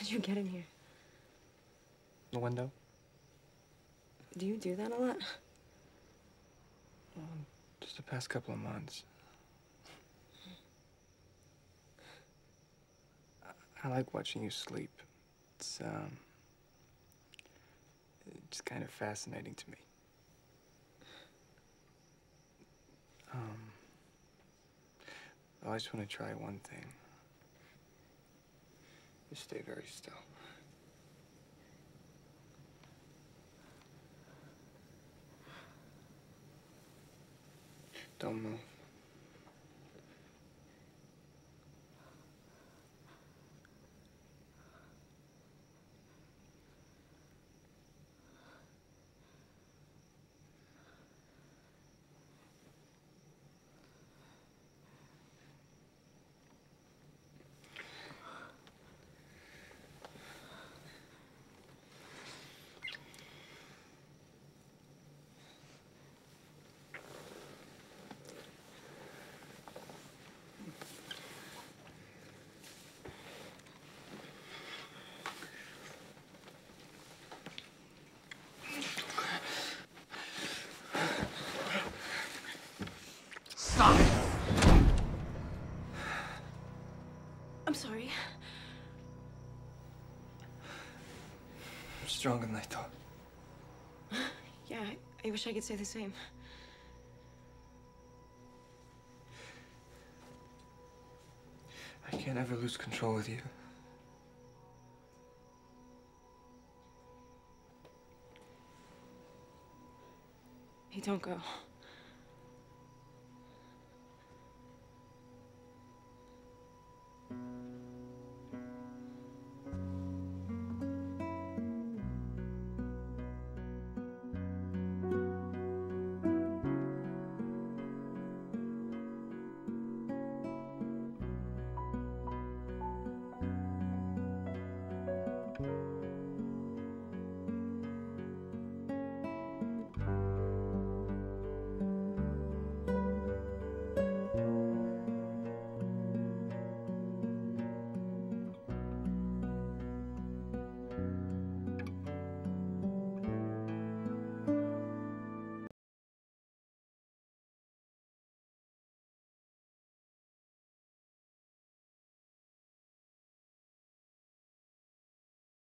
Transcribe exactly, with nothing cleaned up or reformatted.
did you get in here? The window? Do you do that a lot? Well, just the past couple of months. I, I like watching you sleep. It's, um... It's kind of fascinating to me. Um... I just want to try one thing. Just stay very still. Don't move. Stop it! I'm sorry. I'm stronger than I thought. Yeah, I, I wish I could say the same. I can't ever lose control with you. Hey, don't go.